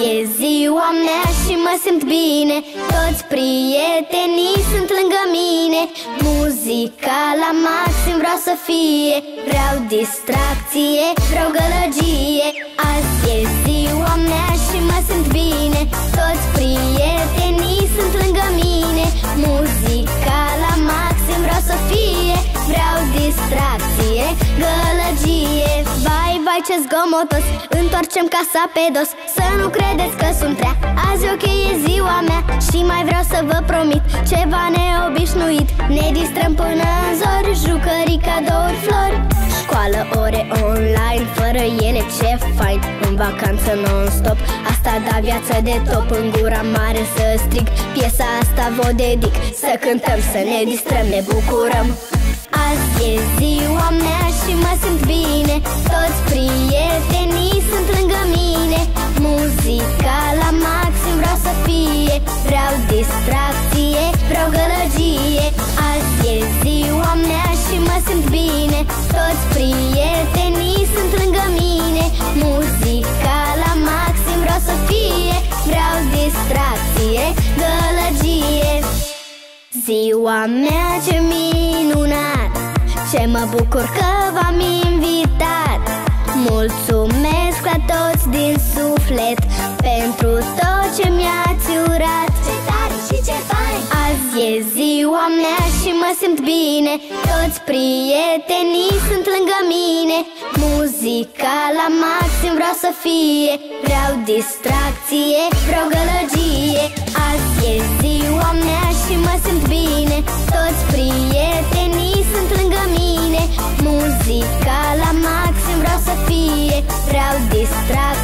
e ziua mea și mă simt bine, toți prietenii sunt lângă mine. Muzica la maxim vreau să fie, vreau distracție, vreau gălăgie. Azi e ziua mea și mă simt bine, toți prietenii sunt lângă mine. Muzica la maxim vreau să fie, vreau distracție, gălăgie. Vai, vai, ce zgomotos, întoarcem casa pe dos. Să nu credeți că sunt prea, azi ok, e ziua mea. Și mai vreau să vă promit ceva neobișnuit. Ne distrăm până în zori, jucării, cadouri, flori. Școală, ore online, fără ele ce fain. În vacanță non-stop, asta da viață de top. În gura mare să strig, piesa asta vă dedic. Să cântăm, să ne distrăm, ne bucurăm. Azi e ziua mea și mă simt bine, toți prietenii sunt lângă mine. Muzica la maxim vreau să fie, vreau distracție, vreau gălăgie. Azi e ziua mea și mă simt bine, toți prietenii sunt lângă mine. Muzica la maxim vreau să fie, vreau distracție, gălăgie. Ziua mea ce minunat, ce mă bucur că v-am invitat. Mulțumesc la toți din suflet pentru tot ce mi-ați urat. Ce tare și ce fain! Azi e ziua mea și mă simt bine, toți prietenii sunt lângă mine. Muzica la maxim vreau să fie, vreau distracție, vreau gălăgie. Azi e ziua mea și mă simt bine, toți prietenii sunt lângă mine. Muzica la maxim vreau să fie, vreau distracție.